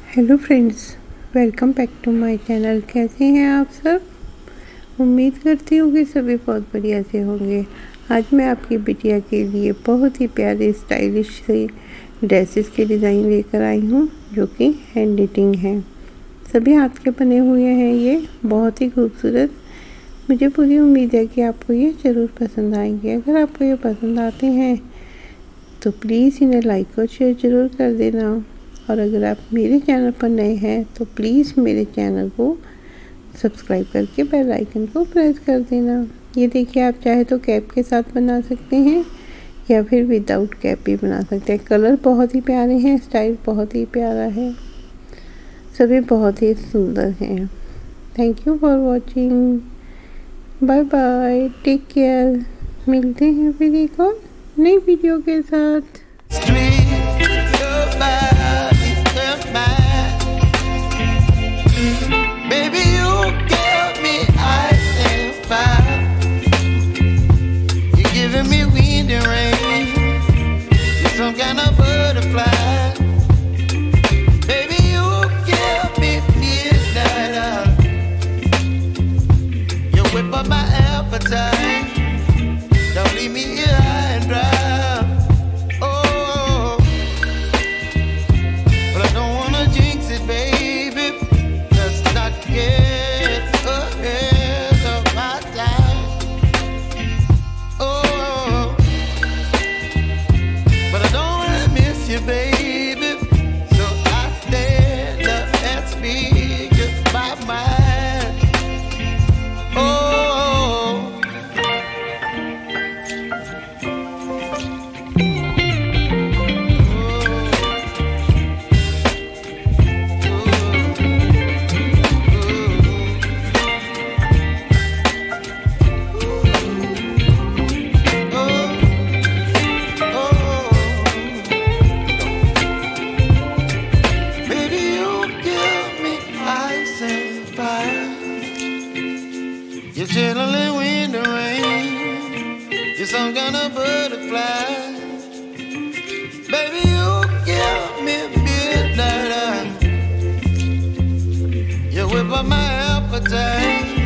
Hello friends, welcome back to my channel. कैसे हैं आप सब? उम्मीद करती हूँ कि सभी बहुत बढ़िया से होंगे। आज मैं आपकी बिटिया के लिए बहुत ही प्यारे स्टाइलिश से ड्रेसेस के डिज़ाइन लेकर आई हूँ, जो कि हैंड निटिंग हैं। सभी हाथ के बने हुए हैं, ये बहुत ही खूबसूरत। मुझे पूरी उम्मीद है कि आपको ये ज़रूर पसंद आएंगे। अगर आपको ये पसंद आते हैं तो प्लीज़ इन्हें लाइक और शेयर ज़रूर कर देना। और अगर आप मेरे चैनल पर नए हैं तो प्लीज़ मेरे चैनल को सब्सक्राइब करके बेल आइकन को प्रेस कर देना। ये देखिए, आप चाहे तो कैप के साथ बना सकते हैं या फिर विदाउट कैप भी बना सकते हैं। कलर बहुत ही प्यारे हैं, स्टाइल बहुत ही प्यारा है, सभी बहुत ही सुंदर हैं। Thank you for watching. Bye bye, take care. मिलते हैं फिर एक और नई वीडियो के साथ। Baby, you give me ice and fire. You're giving me wind and rain. You're some kind of butterfly. Baby, you give me midnight. You whip up my appetite. Don't leave me here high and dry. Baby, so I stand up and speak my mind. You're chilling wind and rain. You're some kind of butterfly. Baby, you give me midnight. You whip up my appetite.